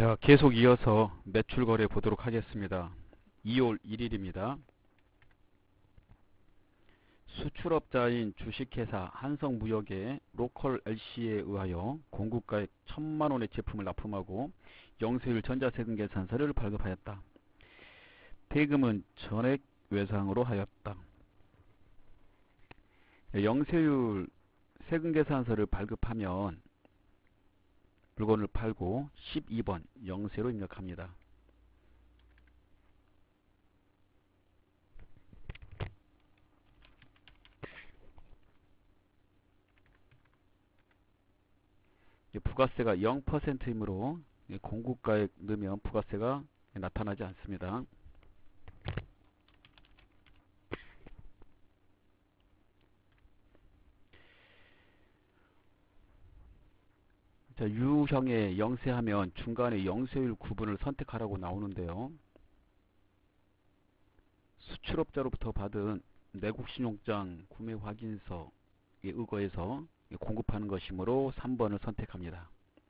자, 계속 이어서 매출 거래 보도록 하겠습니다. 2월 1일입니다. 수출업자인 주식회사 한성무역의 로컬 LC에 의하여 공급가액 1,000만원의 제품을 납품하고 영세율 전자세금 계산서를 발급하였다. 대금은 전액 외상으로 하였다. 영세율 세금 계산서를 발급하면 물건을 팔고 12번 영세로 입력합니다. 부가세가 0%이므로 공급가액 넣으면 부가세가 나타나지 않습니다. 자, 유형에 영세하면 중간에 영세율 구분을 선택하라고 나오는데요. 수출업자로부터 받은 내국신용장 구매 확인서에 의거해서 공급하는 것이므로 3번을 선택합니다.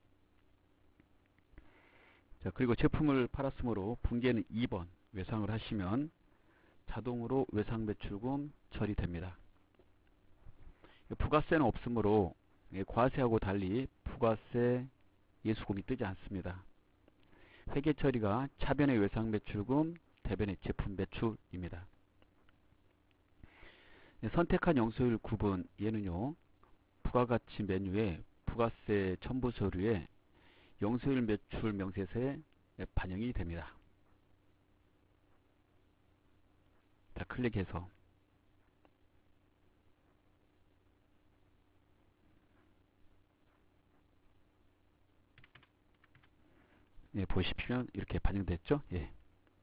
자, 그리고 제품을 팔았으므로 분기에는 2번 외상을 하시면 자동으로 외상매출금 처리됩니다. 부가세는 없으므로 과세하고 달리 부가세 예수금이 뜨지 않습니다. 회계 처리가 차변의 외상매출금, 대변의 제품 매출입니다. 선택한 영수율 구분 얘는요, 부가가치 메뉴에 부가세 첨부 서류에 영수율 매출 명세서에 반영이 됩니다. 자, 클릭해서 보시면 이렇게 반영됐죠. 예.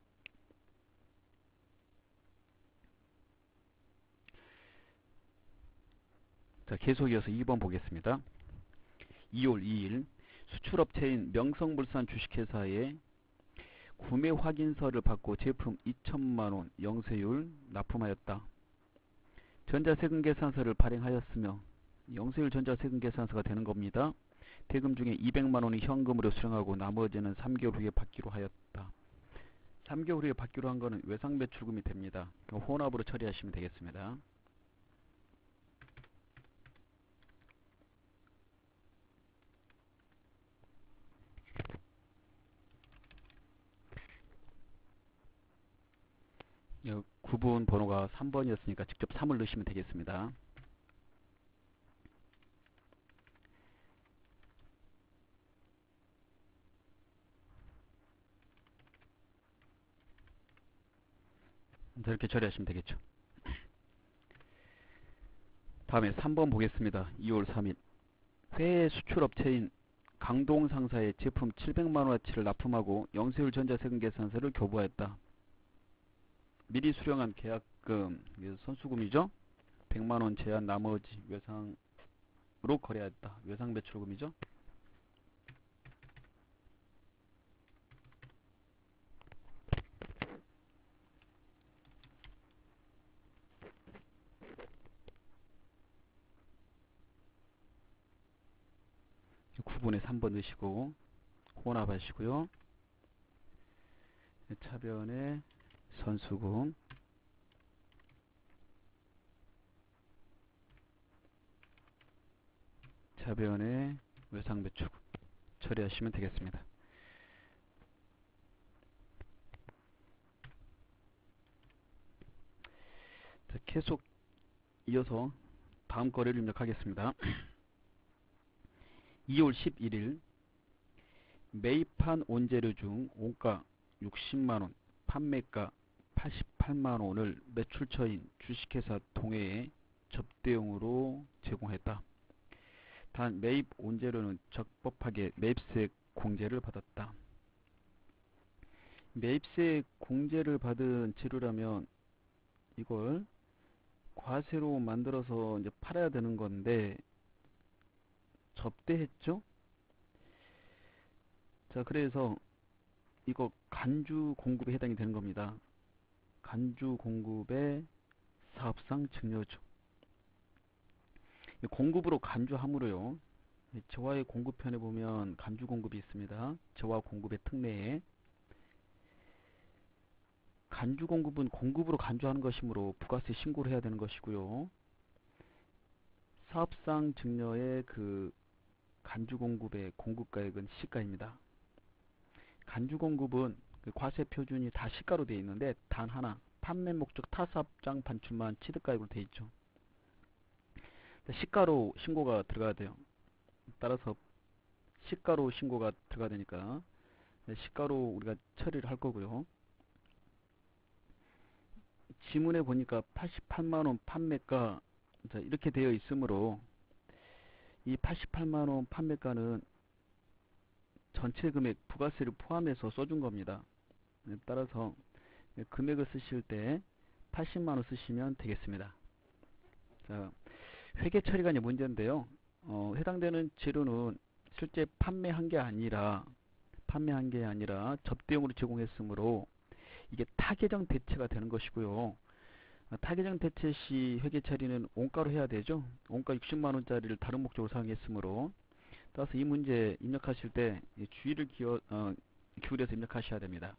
자, 계속 이어서 2번 보겠습니다. 2월 2일 수출업체인 명성물산 주식회사에 구매 확인서를 받고 제품 2천만원 영세율 납품하였다. 전자세금 계산서를 발행하였으며 영세율 전자세금 계산서가 되는 겁니다. 대금 중에 200만원이 현금으로 수령하고 나머지는 3개월 후에 받기로 하였다. 3개월 후에 받기로 한 거는 외상매출금이 됩니다. 혼합으로 처리하시면 되겠습니다. 구분 번호가 3번이었으니까 직접 3을 넣으시면 되겠습니다. 이렇게 처리하시면 되겠죠. 다음에 3번 보겠습니다. 2월 3일 해외 수출업체인 강동상사에 제품 700만원어치를 납품하고 영세율 전자세금 계산서를 교부하였다. 미리 수령한 계약금, 선수금이죠. 100만원 제한 나머지 외상으로 거래하였다. 외상매출금이죠. 구분에 3번 넣으시고 혼합하시고요. 차변에 선수금, 차변에 외상매출금 처리하시면 되겠습니다. 자, 계속 이어서 다음 거래를 입력하겠습니다. 2월 11일 매입한 원재료 중 원가 60만원, 판매가 88만원을 매출처인 주식회사 동해에 접대용으로 제공했다. 단 매입 원재료는 적법하게 매입세 공제를 받았다. 매입세 공제를 받은 재료라면 이걸 과세로 만들어서 이제 팔아야 되는 건데 접대했죠? 자, 그래서 이거 간주 공급에 해당이 되는 겁니다. 간주 공급의 사업상 증여죠. 공급으로 간주함으로요, 저와의 공급편에 보면 간주 공급이 있습니다. 저와 공급의 특례에 간주 공급은 공급으로 간주하는 것이므로 부가세 신고를 해야 되는 것이고요. 사업상 증여의 그 간주 공급의 공급가액은 시가입니다. 간주 공급은 그 과세 표준이 다 시가로 되어 있는데 단 하나 판매 목적 타사업장 반출만 취득가액으로 되어 있죠. 시가로 신고가 들어가야 돼요. 따라서 시가로 신고가 들어가야 되니까 시가로 우리가 처리를 할 거고요. 지문에 보니까 88만원 판매가 이렇게 되어 있으므로 이 88만원 판매가는 전체 금액 부가세를 포함해서 써준 겁니다. 따라서 금액을 쓰실 때 80만원 쓰시면 되겠습니다. 자, 회계 처리가 이제 문제인데요. 해당되는 재료는 실제 판매한 게 아니라 접대용으로 제공했으므로 이게 타계정 대체가 되는 것이고요. 타계정 대체 시 회계 처리는 원가로 해야 되죠. 원가 60만원짜리를 다른 목적으로 사용했으므로 따라서 이 문제 입력하실 때 주의를 기울여서 입력하셔야 됩니다.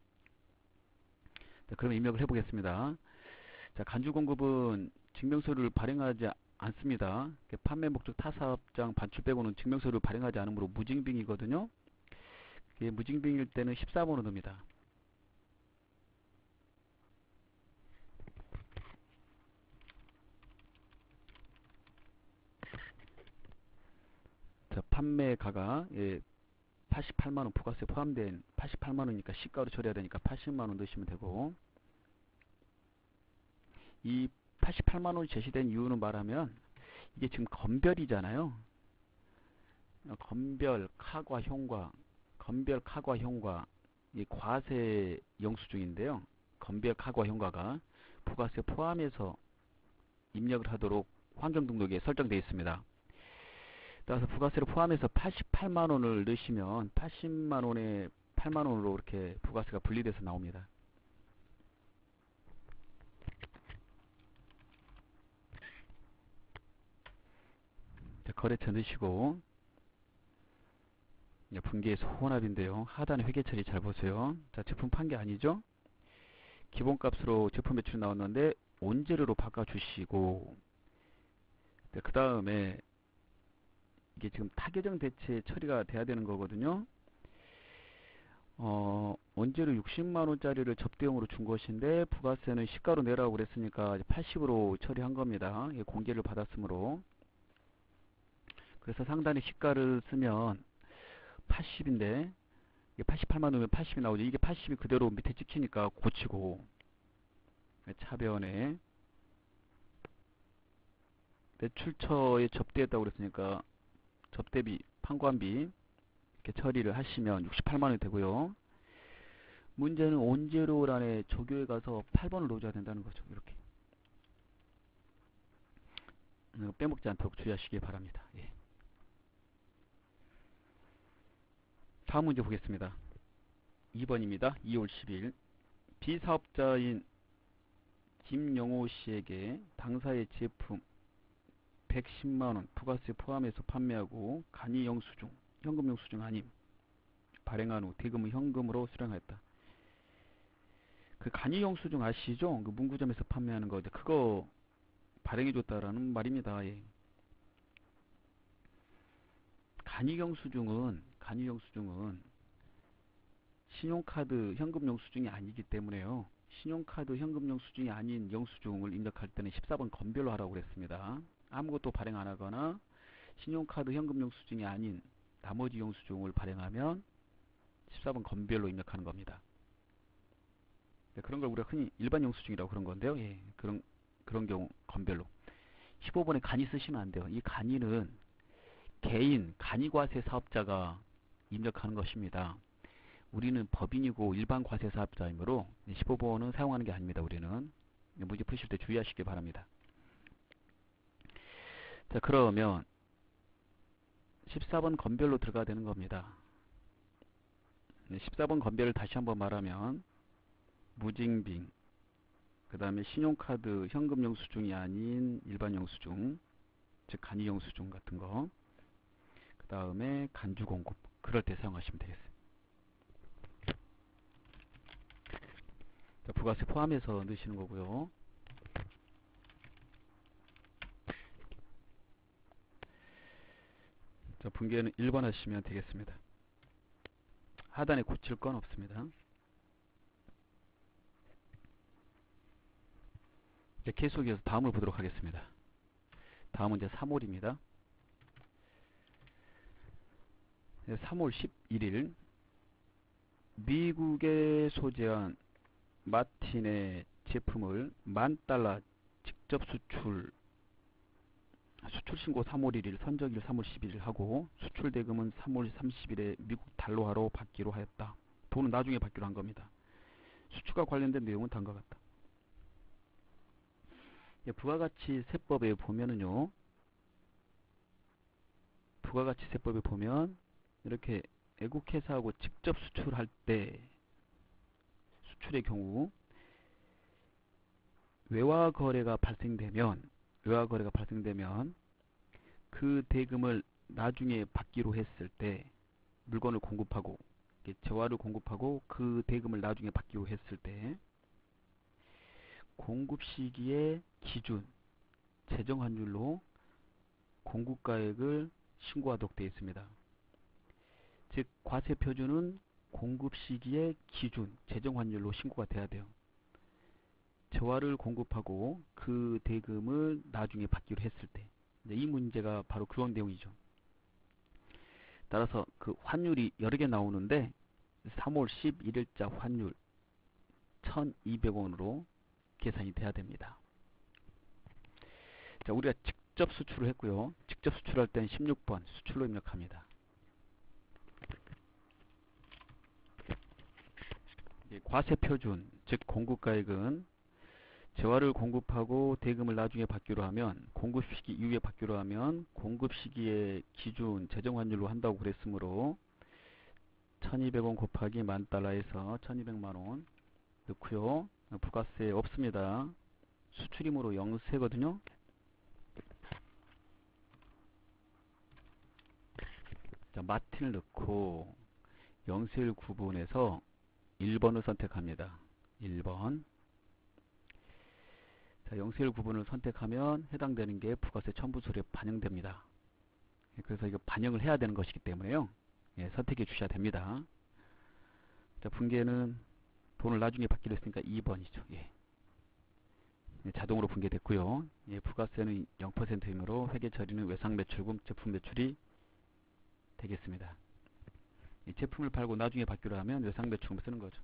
자, 그러면 입력을 해보겠습니다. 자, 간주 공급은 증명서류를 발행하지 않습니다. 판매 목적 타사업장 반출 빼고는 증명서류를 발행하지 않으므로 무징빙이거든요. 무징빙일 때는 14번을 넣습니다. 자, 판매가가 88만원 부가세 포함된 88만원이니까 시가로 처리해야 되니까 80만원 넣으시면 되고, 이 88만원이 제시된 이유는 말하면 이게 지금 건별이잖아요. 건별, 카과, 형과, 건별, 카과, 형과 이 과세 영수증인데요. 건별, 카과, 형과가 부가세 포함해서 입력을 하도록 환경등록에 설정되어 있습니다. 따라서 부가세를 포함해서 88만원을 넣으시면 80만원에 8만원으로 이렇게 부가세가 분리돼서 나옵니다. 자, 거래처 넣으시고 분기에서 혼합인데요. 하단에 회계 처리 잘 보세요. 자, 제품 판 게 아니죠? 기본값으로 제품 매출 나왔는데 온재료로 바꿔주시고, 그 다음에 이게 지금 타계정 대체 처리가 돼야 되는 거거든요. 원재료 60만원짜리를 접대용으로 준 것인데 부가세는 시가로 내라고 그랬으니까 80으로 처리한 겁니다. 공개를 받았으므로. 그래서 상단에 시가를 쓰면 80인데 88만원이면 80이 나오죠. 이게 80이 그대로 밑에 찍히니까 고치고, 차변에 매출처에 접대했다고 그랬으니까 접대비, 판관비 이렇게 처리를 하시면 68만원이 되고요. 문제는 온재료란에 조교에 가서 8번을 넣어줘야 된다는 거죠. 이렇게 빼먹지 않도록 주의하시기 바랍니다. 예. 다음 문제 보겠습니다. 2번입니다. 2월 10일 비사업자인 김영호 씨에게 당사의 제품 110만원 부가세 포함해서 판매하고 간이 영수증, 현금 영수증 아님 발행한 후 대금을 현금으로 수령하였다. 그 간이 영수증 아시죠? 그 문구점에서 판매하는 거, 그거 발행해줬다라는 말입니다. 예. 간이 영수증은 신용카드 현금 영수증이 아니기 때문에요. 신용카드 현금 영수증이 아닌 영수증을 입력할 때는 14번 건별로 하라고 그랬습니다. 아무것도 발행 안 하거나 신용카드 현금 영수증이 아닌 나머지 영수증을 발행하면 14번 건별로 입력하는 겁니다. 네, 그런 걸 우리가 흔히 일반 영수증이라고 그런 건데요. 예, 그런 경우 건별로. 15번에 간이 쓰시면 안 돼요. 이 간이는 개인 간이과세 사업자가 입력하는 것입니다. 우리는 법인이고 일반 과세 사업자이므로 15번은 사용하는 게 아닙니다. 우리는 문제 푸실 때 주의하시기 바랍니다. 자, 그러면 14번 건별로 들어가야 되는 겁니다. 14번 건별을 다시 한번 말하면 무징빙, 그 다음에 신용카드 현금 영수증이 아닌 일반 영수증, 즉 간이 영수증 같은 거, 그 다음에 간주 공급. 그럴 때 사용하시면 되겠어요. 자, 부가세 포함해서 넣으시는 거고요. 자, 분계는 1번 하시면 되겠습니다. 하단에 고칠 건 없습니다. 이제 계속해서 다음을 보도록 하겠습니다. 다음은 이제 3월입니다. 3월 11일 미국에 소재한 마틴의 제품을 $10,000 직접 수출 신고 3월 1일, 선적일 3월 11일 하고 수출 대금은 3월 30일에 미국 달러화로 받기로 하였다. 돈은 나중에 받기로 한 겁니다. 수출과 관련된 내용은 다음과 같다. 부가가치 세법에 보면은요, 부가가치 세법에 보면 이렇게 애국회사하고 직접 수출할 때 수출의 경우 외화 거래가 발생되면 그 대금을 나중에 받기로 했을 때 물건을 공급하고 재화를 공급하고 그 대금을 나중에 받기로 했을 때 공급 시기의 기준 재정 환율로 공급가액을 신고하도록 되어 있습니다. 즉 과세 표준은 공급 시기의 기준 재정 환율로 신고가 돼야 돼요. 재화를 공급하고 그 대금을 나중에 받기로 했을 때 이 문제가 바로 그런 내용이죠. 따라서 그 환율이 여러 개 나오는데 3월 11일자 환율 1,200원으로 계산이 돼야 됩니다. 자, 우리가 직접 수출을 했고요. 직접 수출할 때는 16번 수출로 입력합니다. 과세 표준, 즉 공급가액은 재화를 공급하고 대금을 나중에 받기로 하면 공급 시기 이후에 받기로 하면 공급 시기의 기준 재정 환율로 한다고 그랬으므로 1200원 곱하기 $10,000에서 1200만원 넣고요. 부가세 없습니다. 수출이므로 영세거든요. 자, 마틴을 넣고 영세율 구분해서 1번을 선택합니다. 1번. 자, 영세율 구분을 선택하면 해당되는 게 부가세 첨부서류에 반영됩니다. 그래서 이거 반영을 해야 되는 것이기 때문에요. 예, 선택해 주셔야 됩니다. 자, 분계는 돈을 나중에 받기로 했으니까 2번이죠. 예. 예, 자동으로 분계됐고요. 예, 부가세는 0%이므로 회계 처리는 외상 매출금 제품 매출이 되겠습니다. 이 제품을 팔고 나중에 받기로 하면 외상 매출금 쓰는 거죠.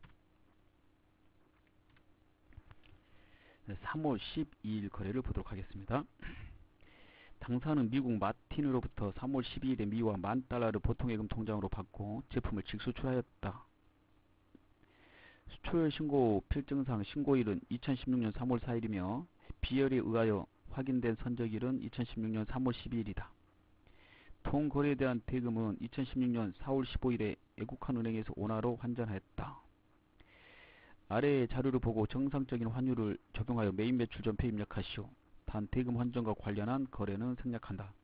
3월 12일 거래를 보도록 하겠습니다. 당사는 미국 마틴으로부터 3월 12일에 미화 $10,000를 보통예금 통장으로 받고 제품을 직수출하였다. 수출 신고 필증상 신고일은 2016년 3월 4일이며 비열에 의하여 확인된 선적일은 2016년 3월 12일이다. 통거래에 대한 대금은 2016년 4월 15일에 애국한은행에서 원화로 환전하였다. 아래의 자료를 보고 정상적인 환율을 적용하여 메인 매출 전표에 입력하시오. 단 대금 환전과 관련한 거래는 생략한다.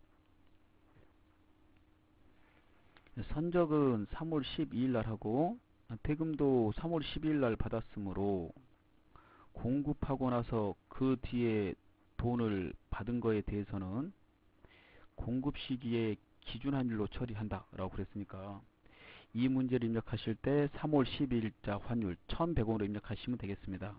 선적은 3월 12일 날 하고 대금도 3월 12일 날 받았으므로 공급하고 나서 그 뒤에 돈을 받은 거에 대해서는 공급 시기에 기준 환율로 처리한다 라고 그랬으니까 이 문제를 입력하실 때 3월 12일자 환율 1100원으로 입력하시면 되겠습니다.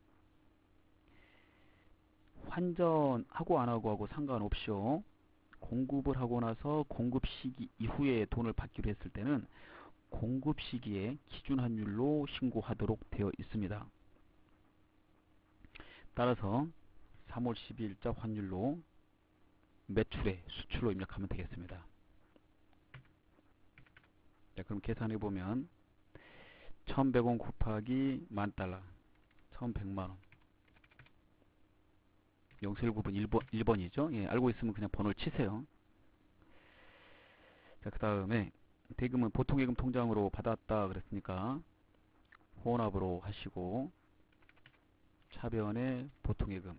환전하고 안하고 하고 상관없이요. 공급을 하고 나서 공급 시기 이후에 돈을 받기로 했을 때는 공급 시기에 기준 환율로 신고하도록 되어 있습니다. 따라서 3월 12일자 환율로 매출에 수출로 입력하면 되겠습니다. 자, 그럼 계산해 보면 1100원 곱하기 $10,000 1100만원 영세율 구분 1번이죠. 예, 알고 있으면 그냥 번호를 치세요. 자, 그 다음에 대금은 보통예금 통장으로 받았다 그랬으니까 혼합으로 하시고 차변에 보통예금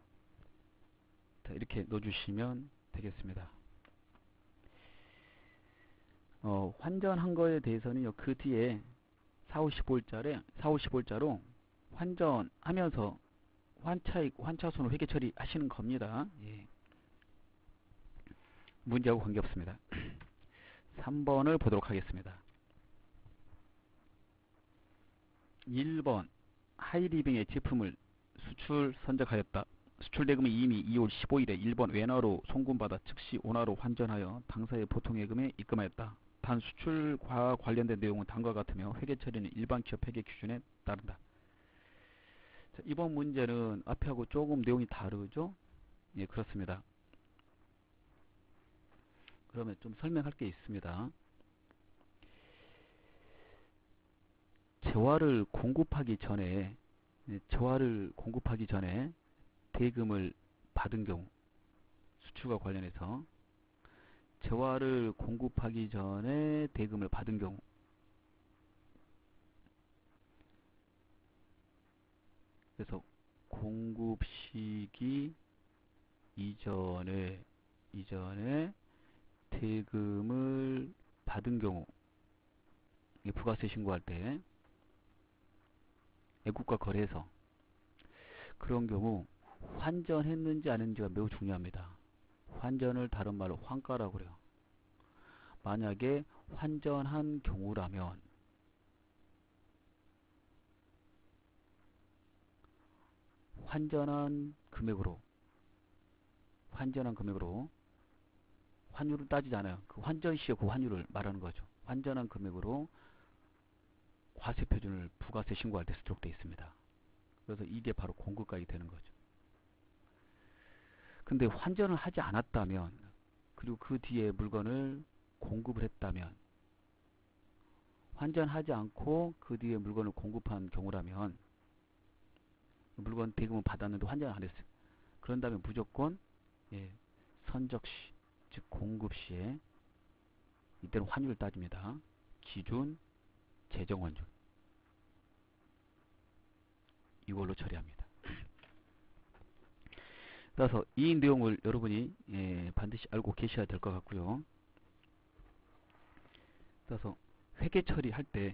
자, 이렇게 넣어주시면 되겠습니다. 환전한 거에 대해서는요, 그 뒤에 4, 50월자로 환전하면서 환차익, 환차손을 회계 처리하시는 겁니다. 예. 문제하고 관계없습니다. 3번을 보도록 하겠습니다. 1번 하이리빙의 제품을 수출 선적하였다. 수출 대금이 이미 2월 15일에 일본 외나로 송금받아 즉시 온화로 환전하여 당사의 보통예금에 입금하였다. 단 수출과 관련된 내용은 다음과 같으며 회계 처리는 일반 기업 회계 기준에 따른다. 자, 이번 문제는 앞에하고 조금 내용이 다르죠? 예, 그렇습니다. 그러면 좀 설명할 게 있습니다. 재화를 공급하기 전에 대금을 받은 경우, 수출과 관련해서 재화를 공급하기 전에 대금을 받은 경우, 그래서 공급 시기 이전에 대금을 받은 경우, 부가세 신고할 때 애국가 거래에서 그런 경우 환전했는지 안 했는지가 매우 중요합니다. 환전을 다른 말로 환가라고 그래요. 만약에 환전한 경우라면 환전한 금액으로 환율을 따지지 않아요. 그 환전 시에 그 환율을 말하는 거죠. 환전한 금액으로 과세 표준을 부가세 신고할 때 쓰도록 되어 있습니다. 그래서 이게 바로 공급가액이 되는 거죠. 근데 환전을 하지 않았다면, 그리고 그 뒤에 물건을 공급을 했다면, 환전하지 않고 그 뒤에 물건을 공급한 경우라면, 물건 대금은 받았는데 환전을 안 했어요. 그런다면 무조건 선적시, 즉 공급시에 이때는 환율을 따집니다. 기준, 재정환율, 이걸로 처리합니다. 따라서 이 내용을 여러분이 반드시 알고 계셔야 될 것 같고요. 따라서 회계 처리할 때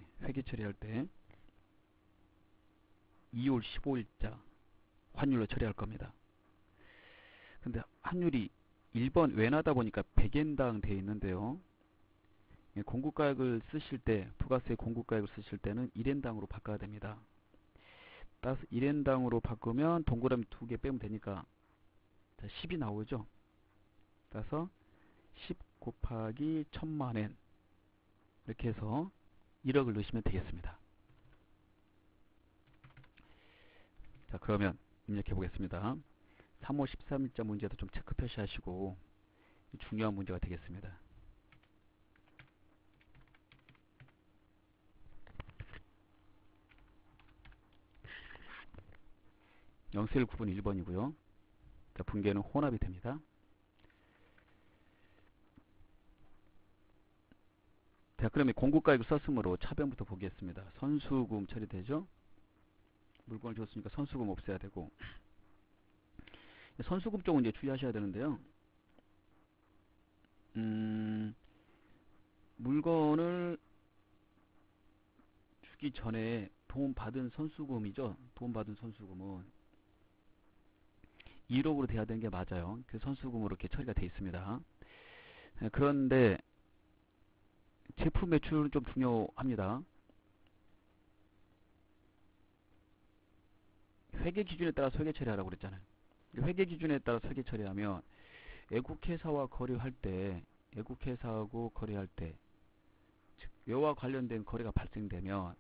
2월 15일자 환율로 처리할 겁니다. 근데 환율이 일본 웬화다 보니까 100엔당 되어 있는데요. 공급가액을 쓰실 때, 부가세 공급가액을 쓰실 때는 1엔당으로 바꿔야 됩니다. 따라서 1엔당으로 바꾸면 동그라미 2개 빼면 되니까 10이 나오죠. 따라서 10 곱하기 1000만엔 이렇게 해서 1억을 넣으시면 되겠습니다. 자, 그러면 입력해 보겠습니다. 3월 13일자 문제도 좀 체크 표시하시고 중요한 문제가 되겠습니다. 영세일 9분 1번이고요. 자, 분계는 혼합이 됩니다. 자, 그러면 공급가액을 썼으므로 차변부터 보겠습니다. 선수금 처리되죠? 물건을 줬으니까 선수금 없애야 되고, 선수금 쪽은 이제 주의하셔야 되는데요. 물건을 주기 전에 도움받은 선수금이죠. 도움받은 선수금은 1억으로 돼야 되는 게 맞아요. 그 선수금으로 이렇게 처리가 되어 있습니다. 그런데 제품 매출은 좀 중요합니다. 회계 기준에 따라서 회계 처리하라고 그랬잖아요. 회계 기준에 따라서 회계 처리하면 애국회사와 거래할 때, 애국회사하고 거래할 때, 즉 외와 관련된 거래가 발생되면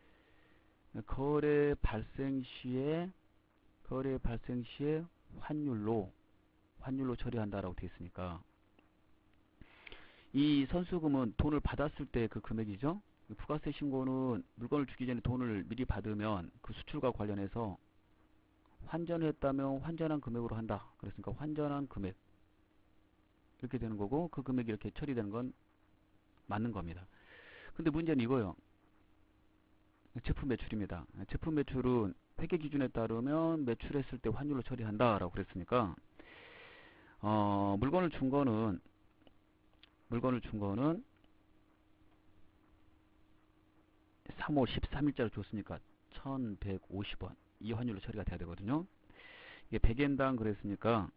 거래 발생 시에 환율로 처리한다라고 되어 있으니까 이 선수금은 돈을 받았을 때 그 금액이죠. 부가세 신고는 물건을 주기 전에 돈을 미리 받으면 그 수출과 관련해서 환전을 했다면 환전한 금액으로 한다. 그랬으니까 환전한 금액 이렇게 되는 거고, 그 금액이 이렇게 처리되는 건 맞는 겁니다. 근데 문제는 이거요. 제품 매출입니다. 제품 매출은 회계 기준에 따르면 매출했을 때 환율로 처리한다라고 그랬으니까 물건을 준 거는 3월 13일자로 줬으니까 1150원. 이 환율로 처리가 돼야 되거든요. 이게 100엔당 그랬으니까,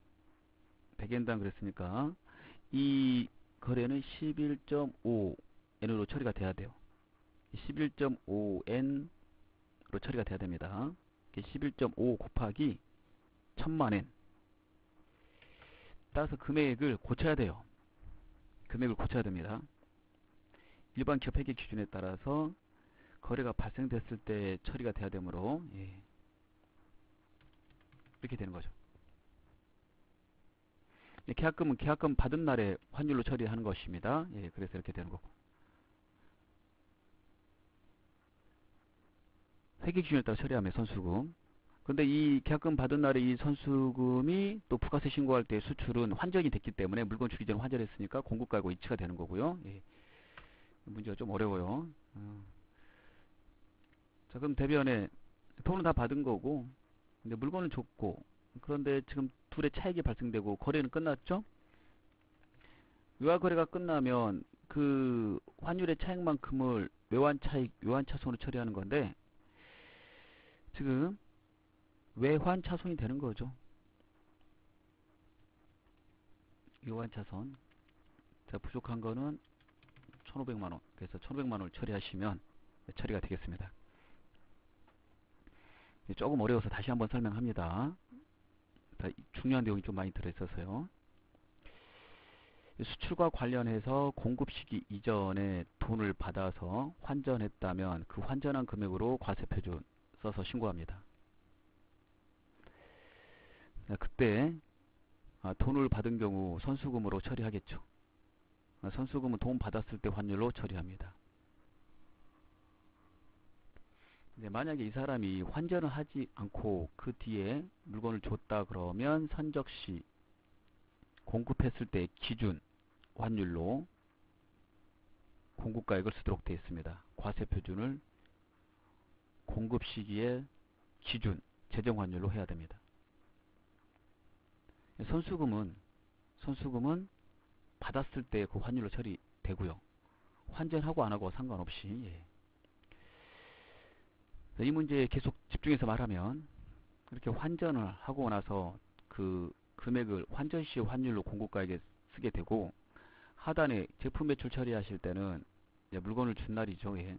이 거래는 11.5엔으로 처리가 돼야 돼요. 11.5엔으로 처리가 돼야 됩니다. 11.5 곱하기 1000만엔. 따라서 금액을 고쳐야 돼요. 금액을 고쳐야 됩니다. 일반 기업 회계 기준에 따라서 거래가 발생됐을 때 처리가 돼야 되므로, 예, 이렇게 되는 거죠. 계약금은 계약금 받은 날에 환율로 처리하는 것입니다. 예, 그래서 이렇게 되는 거고. 회계 기준에 따라 처리하면 선수금. 근데 이 계약금 받은 날에 이 선수금이 또 부가세 신고할 때 수출은 환전이 됐기 때문에 물건 출기 전에 환전했으니까 공급가하고 일치가 되는 거고요. 예, 문제가 좀 어려워요. 자, 그럼 대변에 돈은 다 받은 거고, 근데 물건은 줬고, 그런데 지금 둘의 차익이 발생되고 거래는 끝났죠? 외화 거래가 끝나면 그 환율의 차익만큼을 외환 차익, 외환 차손으로 처리하는 건데, 지금 외환 차손이 되는 거죠. 외환 차손. 자, 부족한 거는 1,500만원. 그래서 1,500만원을 처리하시면 처리가 되겠습니다. 조금 어려워서 다시 한번 설명합니다. 중요한 내용이 좀 많이 들어있어서요. 수출과 관련해서 공급 시기 이전에 돈을 받아서 환전했다면 그 환전한 금액으로 과세표준 써서 신고합니다. 그때 돈을 받은 경우 선수금으로 처리하겠죠. 선수금은 돈 받았을 때 환율로 처리합니다. 만약에 이 사람이 환전을 하지 않고 그 뒤에 물건을 줬다 그러면 선적시 공급했을 때 기준 환율로 공급가액을 쓰도록 되어 있습니다. 과세표준을 공급 시기의 기준 제정 환율로 해야 됩니다. 선수금은 받았을 때 그 환율로 처리되고요. 환전하고 안 하고 상관없이. 예. 이 문제에 계속 집중해서 말하면, 이렇게 환전을 하고 나서 그 금액을 환전 시 환율로 공급가액에 쓰게 되고, 하단에 제품 매출 처리하실 때는 물건을 준 날이죠. 예.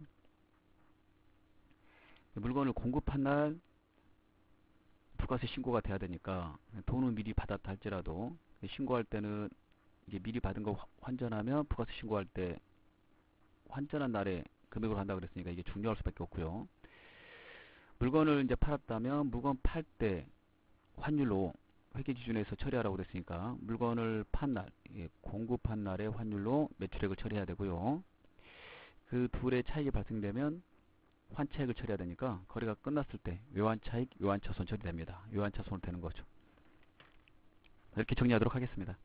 물건을 공급한 날 부가세 신고가 돼야 되니까 돈은 미리 받았다 할지라도 신고할 때는 이게 미리 받은 거 환전하면 부가세 신고할 때 환전한 날에 금액으로 한다 그랬으니까 이게 중요할 수밖에 없고요. 물건을 이제 팔았다면 물건 팔 때 환율로 회계 기준에서 처리하라고 그랬으니까 물건을 판 날, 공급한 날의 환율로 매출액을 처리해야 되고요. 그 둘의 차익이 발생되면 환차익을 처리해야 되니까 거래가 끝났을 때 외환차익, 외환차손 처리됩니다. 외환차손으로 되는 거죠. 이렇게 정리하도록 하겠습니다.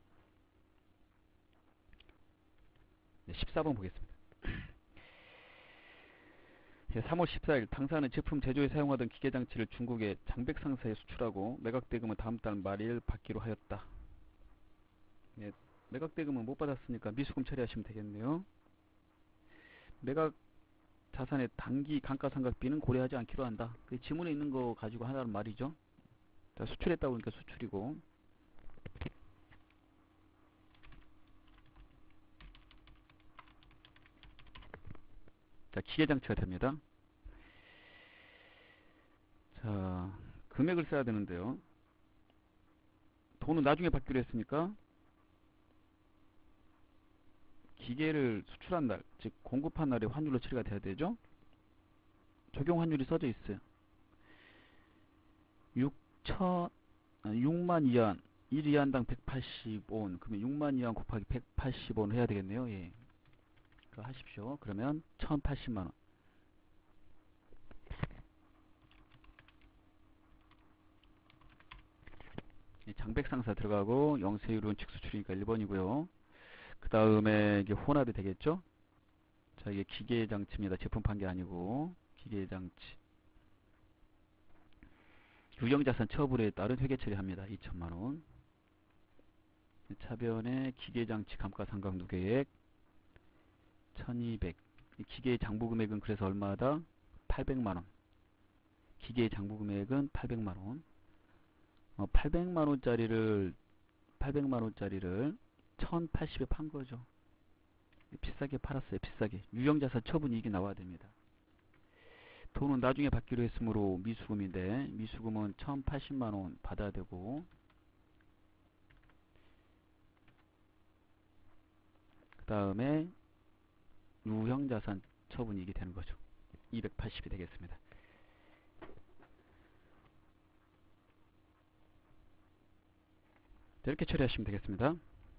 14번 보겠습니다. 3월 14일 당사는 제품 제조에 사용하던 기계장치를 중국의 장백상사에 수출하고 매각대금은 다음 달 말일 받기로 하였다. 매각대금은 못 받았으니까 미수금 처리하시면 되겠네요. 매각 자산의 단기 감가상각비는 고려하지 않기로 한다. 그 지문에 있는 거 가지고 하라는 말이죠. 자, 수출했다 보니까 수출이고. 자, 기계장치가 됩니다. 자, 금액을 써야 되는데요. 돈은 나중에 받기로 했으니까 기계를 수출한 날, 즉 공급한 날에 환율로 처리가 돼야 되죠. 적용 환율이 써져 있어요. 6만 위안, 1위안당 180원. 그러면 6만 위안 곱하기 180원 해야 되겠네요. 예. 그거 하십시오. 그러면 1080만원. 장백상사 들어가고 영세율은 직수출이니까 1번이고요. 그 다음에 이게 혼합이 되겠죠. 자, 이게 기계장치입니다. 제품 판 게 아니고 기계장치. 유형자산 처분에 따른 회계 처리합니다. 2천만원. 차변에 기계장치 감가상각 누계액 1200. 이 기계의 장부 금액은 그래서 얼마다? 800만원. 기계의 장부 금액은 800만원. 800만원짜리를 1080에 판 거죠. 비싸게 팔았어요. 비싸게. 유형자산 처분이익이 나와야 됩니다. 돈은 나중에 받기로 했으므로 미수금인데, 미수금은 1080만원 받아야 되고, 그 다음에 유형자산 처분이익이 되는 거죠. 280이 되겠습니다. 이렇게 처리하시면 되겠습니다.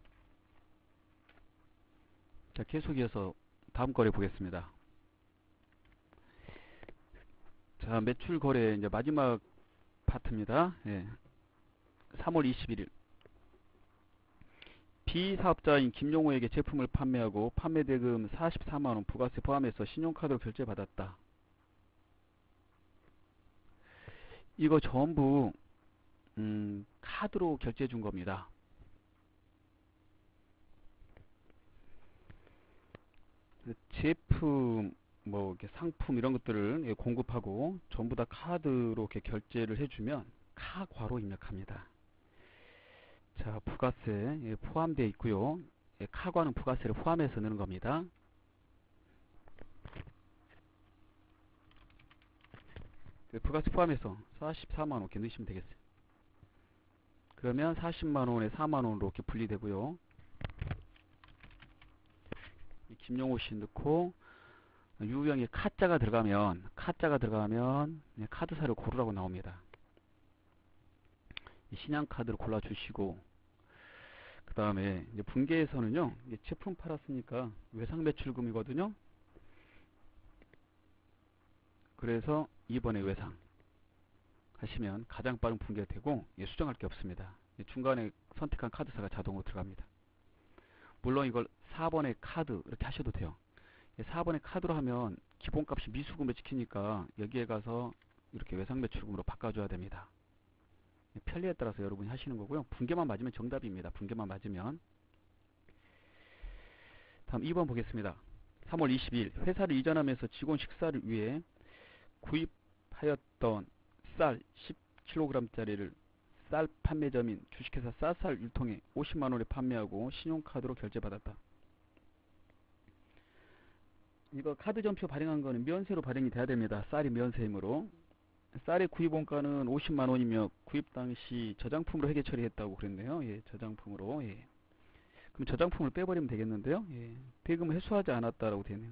자, 계속 이어서 다음 거래 보겠습니다. 자, 매출 거래 이제 마지막 파트입니다. 예. 3월 21일. B사업자인 김용호에게 제품을 판매하고 판매 대금 44만원 부가세 포함해서 신용카드로 결제받았다. 이거 전부 카드로 결제해 준 겁니다. 제품 뭐 이렇게 상품 이런 것들을 공급하고 전부 다 카드로 이렇게 결제를 해주면 카과로 입력합니다. 자, 부가세 포함되어 있고요. 카과는 부가세를 포함해서 넣는 겁니다. 부가세 포함해서 44만원 이렇게 넣으시면 되겠어요. 그러면 40만원에 4만원으로 이렇게 분리되고요. 김용호씨 넣고 유형에 카자가 들어가면 카드사를 고르라고 나옵니다. 신한카드를 골라주시고 그 다음에 분계에서는요, 제품 팔았으니까 외상매출금이거든요. 그래서 2번에 외상 하시면 가장 빠른 분계가 되고 수정할 게 없습니다. 중간에 선택한 카드사가 자동으로 들어갑니다. 물론 이걸 4번에 카드 이렇게 하셔도 돼요. 4번에 카드로 하면 기본값이 미수금을 지키니까 여기에 가서 이렇게 외상매출금으로 바꿔줘야 됩니다. 편리에 따라서 여러분이 하시는 거고요. 분계만 맞으면 정답입니다. 분계만 맞으면. 다음 2번 보겠습니다. 3월 22일 회사를 이전하면서 직원 식사를 위해 구입하였던 쌀 10kg짜리를 쌀 판매점인 주식회사 쌀쌀 율통에 50만원에 판매하고 신용카드로 결제받았다. 이거 카드 점표 발행한 거는 면세로 발행이 돼야 됩니다. 쌀이 면세이므로. 쌀의 구입원가는 50만원이며 구입 당시 저장품으로 회계 처리했다고 그랬네요. 예, 저장품으로. 예. 그럼 저장품을 빼버리면 되겠는데요. 예. 대금을 회수하지 않았다라고 되네요.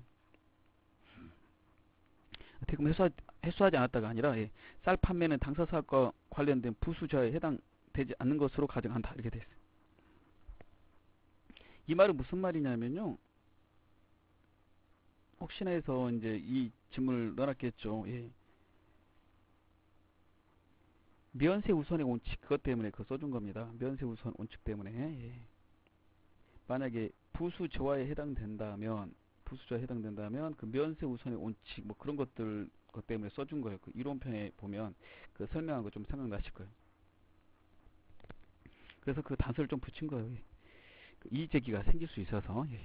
대금 회수하지 않았다가 아니라 쌀 판매는 당사사업과 관련된 부수저에 해당되지 않는 것으로 가정한다. 이렇게 돼 있어요. 이 말은 무슨 말이냐면요. 혹시나 해서 이제 이 질문을 넣어놨겠죠. 예. 면세 우선의 원칙 그것 때문에 그거 써준 겁니다. 면세 우선 원칙 때문에. 예. 만약에 부수저하에 해당된다면 그 면세 우선의 원칙 뭐 그런 것 때문에 써준 거예요. 그 이론편에 보면 그 설명한 거 좀 생각나실 거예요. 그래서 그 단서를 좀 붙인 거예요. 예. 그 이의제기가 생길 수 있어서. 예.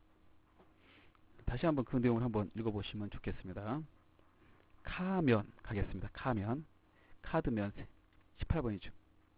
다시 한번 그 내용을 한번 읽어보시면 좋겠습니다. 카면 가겠습니다. 카면 카드 면세 18번이죠.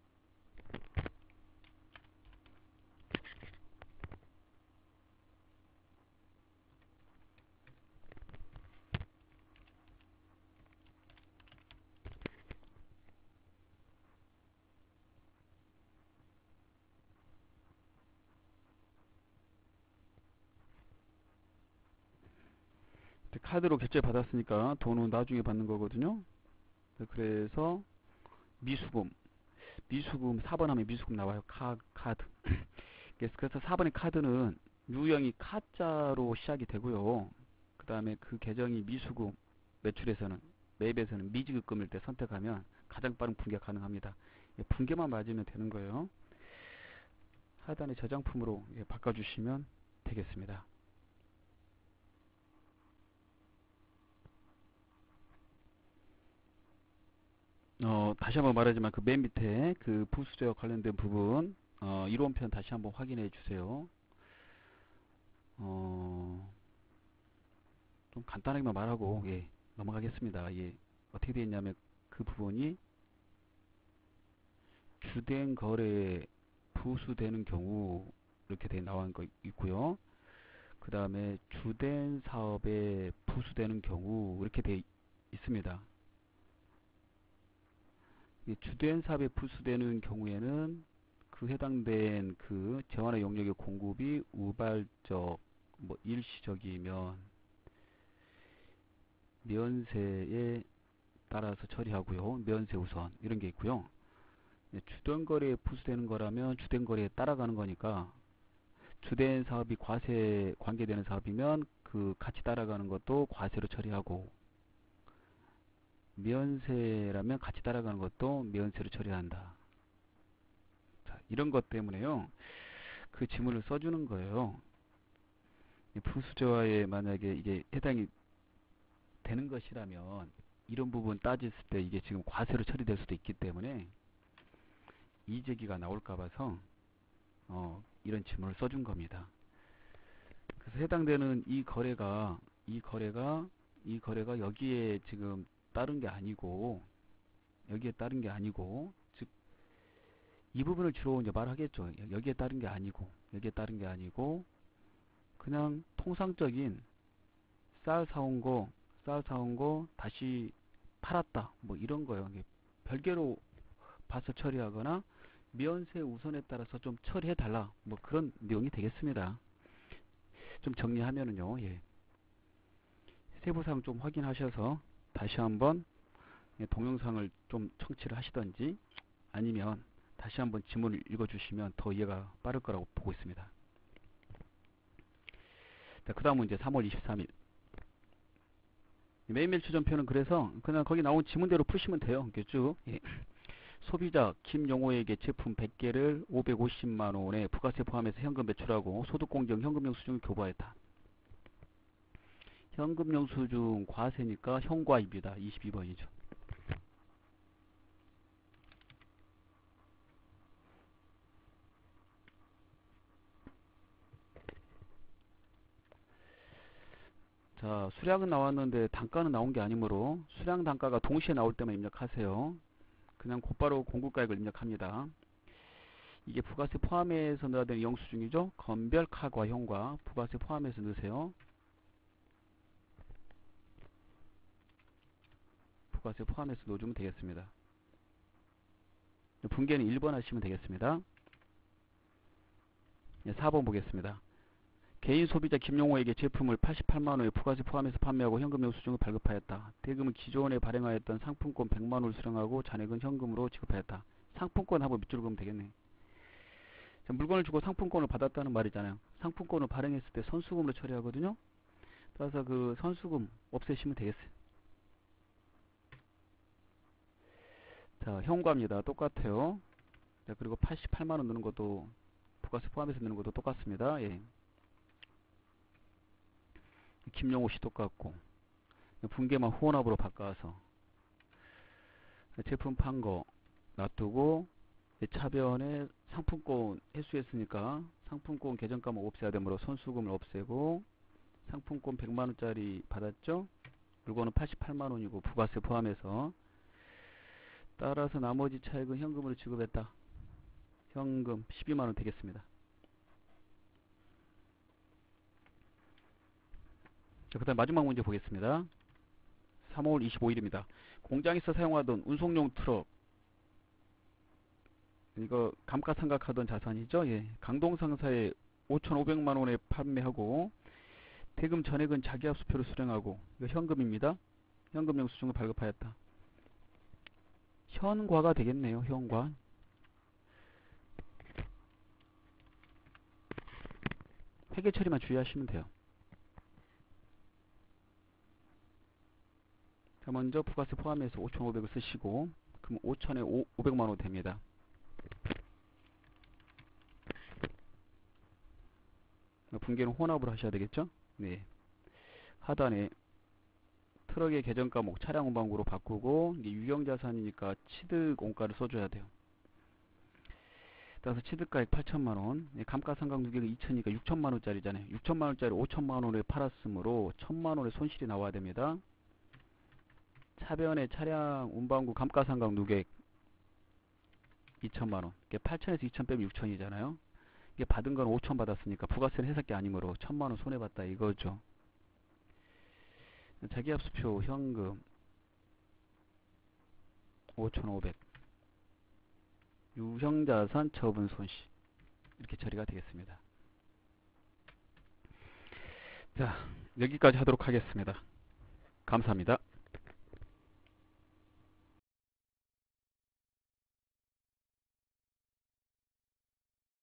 카드로 결제 받았으니까 돈은 나중에 받는 거거든요. 그래서 미수금 4번 하면 미수금 나와요. 카드. 그래서 4번의 카드는 유형이 카자로 시작이 되고요. 그 다음에 그 계정이 미수금 매입에서는 미지급금일 때 선택하면 가장 빠른 분계 가능합니다. 분계만 맞으면 되는 거예요. 하단의 저장품으로 바꿔주시면 되겠습니다. 다시 한번 말하지만 그 맨 밑에 그 부수저와 관련된 부분 이론편 다시 한번 확인해 주세요. 좀 간단하게만 말하고 예, 넘어가겠습니다. 예, 어떻게 되어 있냐면 그 부분이 주된 거래에 부수되는 경우 이렇게 돼 나온 거 있고요. 그 다음에 주된 사업에 부수되는 경우 이렇게 돼 있습니다. 이 주된 사업에 부수되는 경우에는 그 해당된 그 재원의 용역의 공급이 우발적, 뭐 일시적이면 면세에 따라서 처리하고요. 면세 우선 이런 게 있고요. 주된 거래에 부수되는 거라면 주된 거래에 따라가는 거니까 주된 사업이 과세 관계되는 사업이면 그 같이 따라가는 것도 과세로 처리하고 면세라면 같이 따라가는 것도 면세로 처리한다. 자, 이런 것 때문에요. 그 지문을 써주는 거예요. 부수저하에 만약에 이게 해당이 되는 것이라면 이런 부분 따졌을 때 이게 지금 과세로 처리될 수도 있기 때문에 이의제기가 나올까 봐서 이런 지문을 써준 겁니다. 그래서 해당되는 이 거래가 여기에 지금 따른 게 아니고 즉 이 부분을 주로 이제 말하겠죠. 여기에 따른 게 아니고 그냥 통상적인 쌀 사온 거 다시 팔았다 뭐 이런 거예요. 별개로 봐서 처리하거나 면세 우선에 따라서 좀 처리해 달라 뭐 그런 내용이 되겠습니다. 좀 정리하면은요. 예. 세부사항 좀 확인하셔서 다시 한번 동영상을 좀 청취를 하시던지 아니면 다시 한번 지문을 읽어주시면 더 이해가 빠를 거라고 보고 있습니다. 그 다음은 이제 3월 23일 매일매일 추전표는 그래서 그냥 거기 나온 지문대로 푸시면 돼요. 이렇게 쭉 예. 소비자 김용호에게 제품 100개를 550만원에 부가세 포함해서 현금 배출하고 소득공제형 현금용 수중을 교부하였다. 현금용 수중 과세니까 현과입니다. 22번이죠. 자, 수량은 나왔는데 단가는 나온 게 아니므로 수량 단가가 동시에 나올 때만 입력하세요. 그냥 곧바로 공급가액을 입력합니다. 이게 부가세 포함해서 넣어야 되는 영수증이죠. 건별 카과 현과 부가세 포함해서 넣으세요. 부가세 포함해서 넣어주면 되겠습니다. 분계는 1번 하시면 되겠습니다. 4번 보겠습니다. 개인 소비자 김용호에게 제품을 88만원에 부가세 포함해서 판매하고 현금용 수중을 발급하였다. 대금은 기존에 발행하였던 상품권 100만원을 수령하고 잔액은 현금으로 지급하였다. 상품권 한번 밑줄을 그으면 되겠네. 자, 물건을 주고 상품권을 받았다는 말이잖아요. 상품권을 발행했을 때 선수금으로 처리하거든요. 따라서 그 선수금 없애시면 되겠어요. 자, 현과입니다. 똑같아요. 자, 그리고 88만원 넣는 것도 부가세 포함해서 넣는 것도 똑같습니다. 예. 김용호 씨 똑같고 분계만 후원합으로 바꿔서 제품 판 거 놔두고 차변에 상품권 회수했으니까 상품권 계정가만 없애야 되므로 선수금을 없애고 상품권 100만원짜리 받았죠. 물건은 88만원이고 부가세 포함해서 따라서 나머지 차액은 현금으로 지급했다. 현금 12만원 되겠습니다. 자, 그 다음 마지막 문제 보겠습니다. 3월 25일입니다. 공장에서 사용하던 운송용 트럭 이거 감가상각하던 자산이죠. 예. 강동상사에 5,500만원에 판매하고 대금 전액은 자기합수표를 수령하고 이거 현금입니다. 현금 영수증을 발급하였다. 현과가 되겠네요. 현과. 회계 처리만 주의하시면 돼요. 자, 먼저 부가세 포함해서 5,500을 쓰시고 그럼 5,000에 500만원 됩니다. 분계는 혼합으로 하셔야 되겠죠. 네. 하단에 트럭의 계정과목 차량 운반구로 바꾸고 이게 유형자산이니까 취득 원가를 써줘야 돼요. 따라서 취득가액 8천만원, 감가상각 누계가 2천이니까 6천만원짜리잖아요. 6천만원짜리 5천만원에 팔았으므로 1천만원의 손실이 나와야 됩니다. 차변의 차량 운반구 감가상각 누계액 2천만원. 8천에서 2천 빼면 6천이잖아요. 이게 받은 건 5천 받았으니까 부가세는 회사게 아니므로 1천만원 손해봤다 이거죠. 자기합수표 현금 5,500, 유형자산 처분 손실, 이렇게 처리가 되겠습니다. 자, 여기까지 하도록 하겠습니다. 감사합니다.